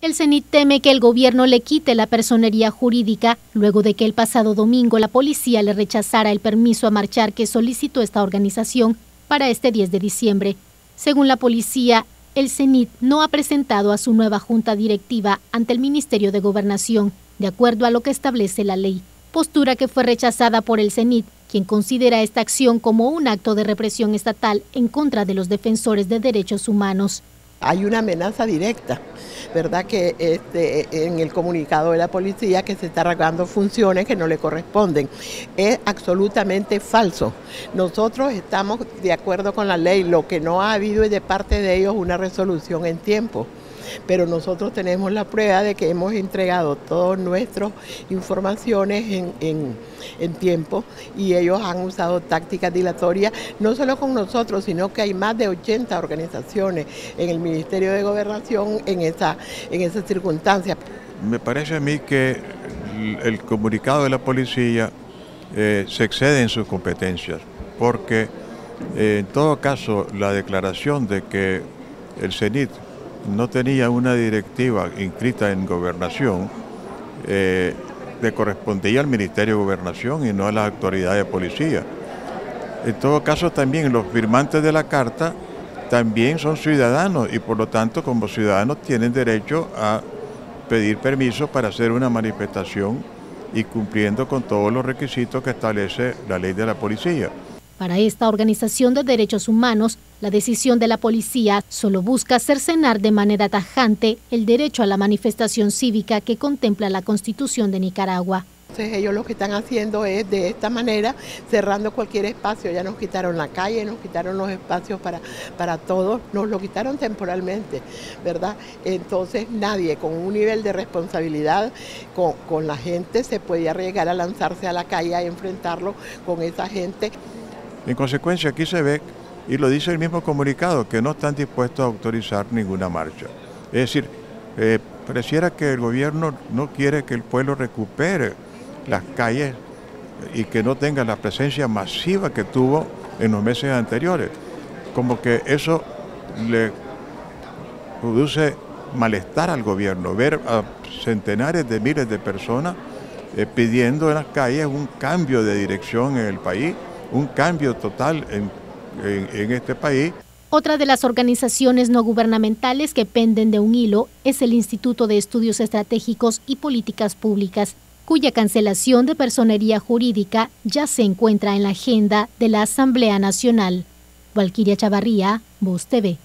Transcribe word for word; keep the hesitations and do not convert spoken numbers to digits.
El CENIT teme que el gobierno le quite la personería jurídica luego de que el pasado domingo la policía le rechazara el permiso a marchar que solicitó esta organización para este diez de diciembre. Según la policía, el CENIT no ha presentado a su nueva junta directiva ante el Ministerio de Gobernación, de acuerdo a lo que establece la ley, postura que fue rechazada por el CENIT, quien considera esta acción como un acto de represión estatal en contra de los defensores de derechos humanos. Hay una amenaza directa, ¿verdad? Que este, en el comunicado de la policía que se está arreglando funciones que no le corresponden. Es absolutamente falso. Nosotros estamos de acuerdo con la ley, lo que no ha habido es de parte de ellos una resolución en tiempo. Pero nosotros tenemos la prueba de que hemos entregado todas nuestras informaciones en, en, en tiempo y ellos han usado tácticas dilatorias, no solo con nosotros, sino que hay más de ochenta organizaciones en el Ministerio de Gobernación en esa, en esa circunstancia. Me parece a mí que el comunicado de la policía eh, se excede en sus competencias, porque eh, en todo caso la declaración de que el CENIT no tenía una directiva inscrita en Gobernación, eh, le correspondía al Ministerio de Gobernación y no a las autoridades de policía. En todo caso, también los firmantes de la carta también son ciudadanos y por lo tanto, como ciudadanos, tienen derecho a pedir permiso para hacer una manifestación y cumpliendo con todos los requisitos que establece la ley de la policía. Para esta organización de derechos humanos, la decisión de la policía solo busca cercenar de manera tajante el derecho a la manifestación cívica que contempla la Constitución de Nicaragua. Entonces ellos lo que están haciendo es de esta manera, cerrando cualquier espacio. Ya nos quitaron la calle, nos quitaron los espacios para, para todos, nos lo quitaron temporalmente, ¿verdad? Entonces nadie con un nivel de responsabilidad con, con la gente se puede arriesgar a lanzarse a la calle a enfrentarlo con esa gente. En consecuencia, aquí se ve, y lo dice el mismo comunicado, que no están dispuestos a autorizar ninguna marcha. Es decir, eh, pareciera que el gobierno no quiere que el pueblo recupere las calles y que no tenga la presencia masiva que tuvo en los meses anteriores. Como que eso le produce malestar al gobierno, ver a centenares de miles de personas eh, pidiendo en las calles un cambio de dirección en el país, un cambio total en, en, en este país. Otra de las organizaciones no gubernamentales que penden de un hilo es el Instituto de Estudios Estratégicos y Políticas Públicas, cuya cancelación de personería jurídica ya se encuentra en la agenda de la Asamblea Nacional. Valquiria Chavarría, Voz T V.